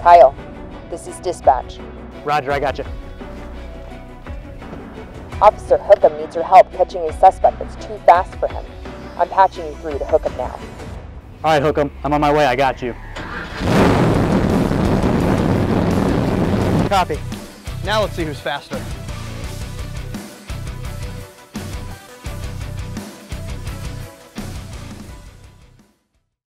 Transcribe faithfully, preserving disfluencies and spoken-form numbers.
Kyle, this is dispatch. Roger, I got you. Officer Hookham needs your help catching a suspect that's too fast for him. I'm patching you through to Hookham now. All right, Hookham, I'm on my way, I got you. Copy. Now let's see who's faster.